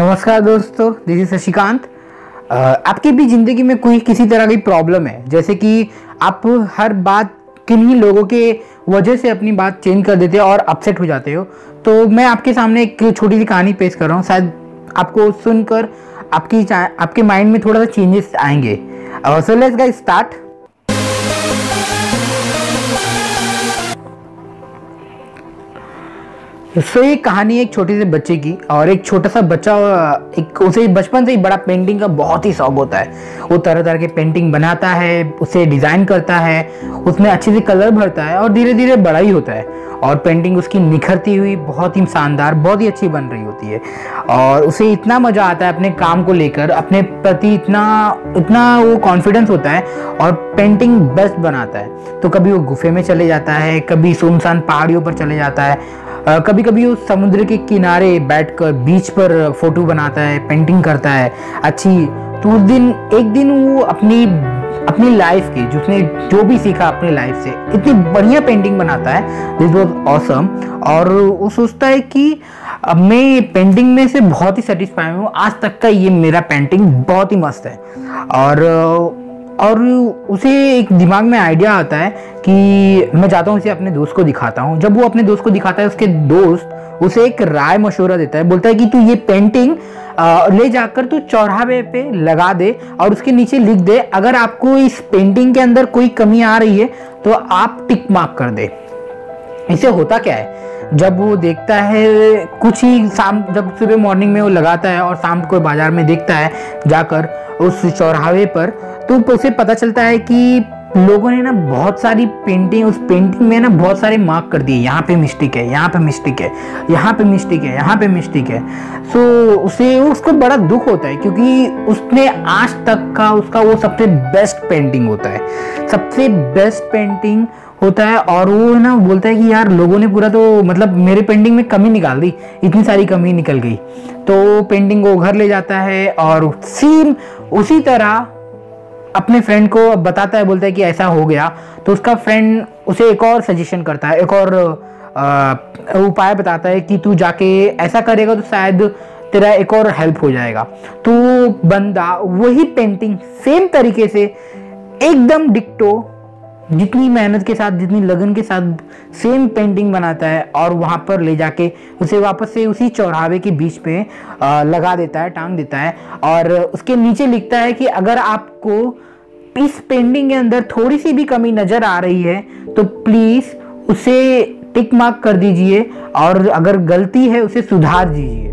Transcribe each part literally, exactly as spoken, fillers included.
नमस्कार दोस्तों, this is Shashikant. आपकी भी ज़िंदगी में कोई किसी तरह की प्रॉब्लम है, जैसे कि आप हर बात किन्हीं लोगों के वजह से अपनी बात चेंज कर देते हो और अपसेट हो जाते हो, तो मैं आपके सामने एक छोटी सी कहानी पेश कर रहा हूँ। शायद आपको सुनकर आपकी आपके माइंड में थोड़ा सा चेंजेस आएंगे। So let's guys start. So ये कहानी एक छोटे से बच्चे की, और एक छोटा सा बच्चा एक उसे बचपन से ही बड़ा पेंटिंग का बहुत ही शौक होता है। वो तरह तरह के पेंटिंग बनाता है, उसे डिज़ाइन करता है, उसमें अच्छे से कलर भरता है और धीरे धीरे बड़ा ही होता है। और पेंटिंग उसकी निखरती हुई बहुत ही शानदार, बहुत ही अच्छी बन रही होती है। और उसे इतना मज़ा आता है अपने काम को लेकर, अपने प्रति इतना इतना वो कॉन्फिडेंस होता है और पेंटिंग बेस्ट बनाता है। तो कभी वो गुफे में चले जाता है, कभी सुनसान पहाड़ियों पर चले जाता है, कभी कभी वो समुद्र के किनारे बैठकर बीच पर फोटो बनाता है, पेंटिंग करता है अच्छी। तो उस दिन एक दिन वो अपनी अपनी लाइफ की, जिसने जो भी सीखा अपनी लाइफ से, इतनी बढ़िया पेंटिंग बनाता है। This was awesome. और वो सोचता है कि अब मैं पेंटिंग में से बहुत ही सेटिस्फाई हूँ, आज तक का ये मेरा पेंटिंग बहुत ही मस्त है। और और उसे एक दिमाग में आइडिया आता है कि मैं जाता हूँ इसे अपने दोस्त को दिखाता हूँ। जब वो अपने दोस्त को दिखाता है, उसके दोस्त उसे एक राय मशवरा देता है, बोलता है कि तू ये पेंटिंग ले जाकर तू चौराहे पे लगा दे और उसके नीचे लिख दे, अगर आपको इस पेंटिंग के अंदर कोई कमी आ रही है तो आप टिक मार्क कर दे। इससे होता क्या है, जब वो देखता है कुछ ही शाम, जब सुबह मॉर्निंग में वो लगाता है और शाम को बाजार में देखता है जाकर उस चौराहे पर, तो उसे पता चलता है कि लोगों ने ना बहुत सारी पेंटिंग, उस पेंटिंग में ना बहुत सारे मार्क कर दिए, यहाँ पे मिस्टेक है, यहाँ पे मिस्टेक है, यहाँ पे मिस्टेक है, यहाँ पे मिस्टेक है। सो उसे उसको बड़ा दुख होता है, क्योंकि उसने आज तक का उसका वो सबसे बेस्ट पेंटिंग होता है, सबसे बेस्ट पेंटिंग होता है। और वो ना बोलता है कि यार लोगों ने पूरा तो मतलब मेरे पेंटिंग में कमी निकाल दी, इतनी सारी कमी निकल गई। तो पेंटिंग को घर ले जाता है और सेम उसी तरह अपने फ्रेंड को बताता है, बोलता है कि ऐसा हो गया। तो उसका फ्रेंड उसे एक और सजेशन करता है, एक और उपाय बताता है कि तू जाके ऐसा करेगा तो शायद तेरा एक और हेल्प हो जाएगा। तो बंदा वही पेंटिंग सेम तरीके से एकदम डिक्टो, जितनी मेहनत के साथ, जितनी लगन के साथ सेम पेंटिंग बनाता है और वहाँ पर ले जाके उसे वापस से उसी चौराहे के बीच पे लगा देता है, टांग देता है। और उसके नीचे लिखता है कि अगर आपको इस पेंटिंग के अंदर थोड़ी सी भी कमी नज़र आ रही है तो प्लीज़ उसे टिक मार्क कर दीजिए, और अगर गलती है उसे सुधार दीजिए।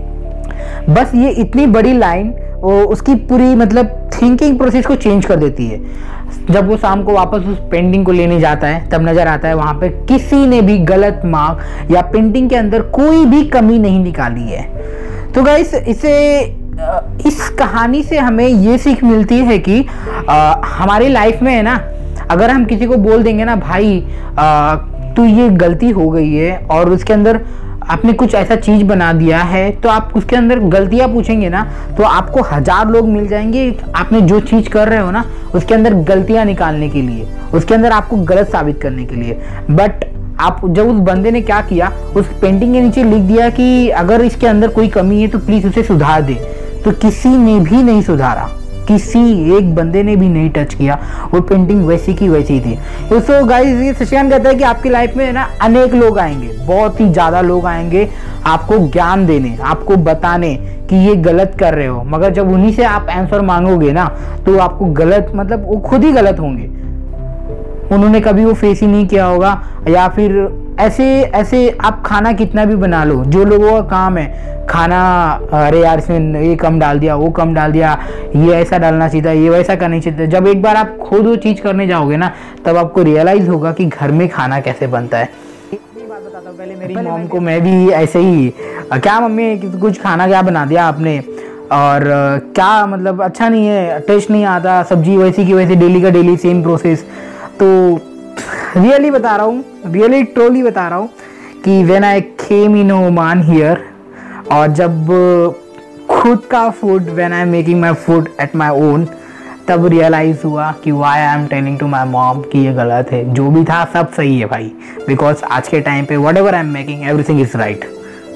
बस ये इतनी बड़ी लाइन वो उसकी पूरी मतलब थिंकिंग प्रोसेस को चेंज कर देती है। जब वो शाम को वापस उस पेंटिंग को लेने जाता है, तब नजर आता है वहाँ पे किसी ने भी गलत मार्क या पेंटिंग के अंदर कोई भी कमी नहीं निकाली है। तो गाइस, इसे इस कहानी से हमें ये सीख मिलती है कि आ, हमारी लाइफ में है ना, अगर हम किसी को बोल देंगे ना भाई तू ये गलती हो गई है और उसके अंदर आपने कुछ ऐसा चीज़ बना दिया है, तो आप उसके अंदर गलतियां पूछेंगे ना तो आपको हजार लोग मिल जाएंगे आपने जो चीज़ कर रहे हो ना उसके अंदर गलतियां निकालने के लिए, उसके अंदर आपको गलत साबित करने के लिए। बट आप जब उस बंदे ने क्या किया, उस पेंटिंग के नीचे लिख दिया कि अगर इसके अंदर कोई कमी है तो प्लीज़ उसे सुधार दे, तो किसी ने भी नहीं सुधारा, किसी एक बंदे ने भी नहीं टच किया, वो पेंटिंग वैसी की वैसी थी। तो गाइस, ये शशिकांत कहता है कि आपकी लाइफ में ना अनेक लोग आएंगे, बहुत ही ज़्यादा लोग आएंगे आपको ज्ञान देने, आपको बताने कि ये गलत कर रहे हो, मगर जब उन्हीं से आप आंसर मांगोगे ना तो आपको गलत मतलब वो खुद ही गलत होंगे। उन्होंने कभी वो फेस ही नहीं किया होगा, या फिर ऐसे ऐसे आप खाना कितना भी बना लो, जो लोगों का काम है खाना, अरे यार इसमें ये कम डाल दिया, वो कम डाल दिया, ये ऐसा डालना चाहिए था, ये वैसा करना चाहिए था। जब एक बार आप खुद वो चीज़ करने जाओगे ना तब आपको रियलाइज़ होगा कि घर में खाना कैसे बनता है। एक बात बताता हूँ, पहले मेरी मॉम को मैं भी ऐसे ही, क्या मम्मी कुछ खाना क्या बना दिया आपने, और क्या मतलब अच्छा नहीं है, टेस्ट नहीं आता, सब्जी वैसी की वैसे, डेली का डेली सेम प्रोसेस। तो रियली बता रहा हूँ, रियली ट्रोली बता रहा हूँ कि when I came in Oman here, और जब खुद का food, when I am making my food at my own, तब रियलाइज़ हुआ कि why I am telling to my mom कि ये गलत है। जो भी था सब सही है भाई, बिकॉज आज के टाइम पे whatever I am making everything is right.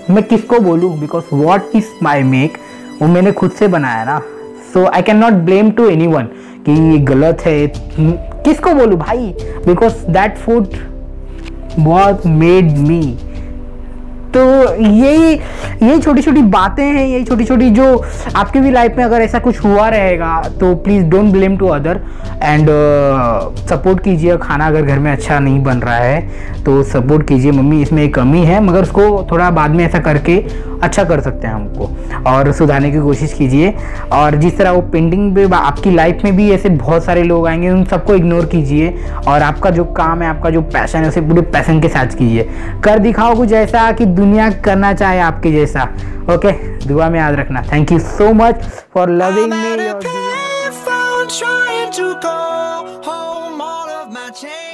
मैं किसको बोलूँ, because what is my make, वो मैंने खुद से बनाया ना। So I can not blame to anyone कि ये गलत है, किसको बोलूँ भाई, because that food was made me. तो यही यही छोटी छोटी बातें हैं, यही छोटी छोटी जो आपकी भी लाइफ में अगर ऐसा कुछ हुआ रहेगा तो please don't blame to other and support कीजिए। खाना अगर घर में अच्छा नहीं बन रहा है तो सपोर्ट कीजिए, मम्मी इसमें एक कमी है, मगर उसको थोड़ा बाद में ऐसा करके अच्छा कर सकते हैं हमको, और सुधारने की कोशिश कीजिए। और जिस तरह वो पेंटिंग पे आपकी लाइफ में भी ऐसे बहुत सारे लोग आएंगे, उन सबको इग्नोर कीजिए और आपका जो काम है, आपका जो पैशन है, उसे पूरे पैशन के साथ कीजिए। कर दिखाओ कुछ ऐसा कि दुनिया करना चाहे आपके जैसा। ओके, दुआ में याद रखना। Thank you so much for loving me.